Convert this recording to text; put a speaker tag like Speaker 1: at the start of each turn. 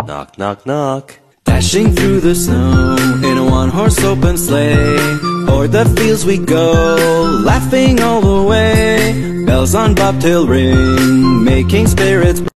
Speaker 1: Knock, knock, knock.
Speaker 2: Dashing through the snow in a one-horse open sleigh, o'er the fields we go, laughing all the way. Bells on bobtail ring, making spirits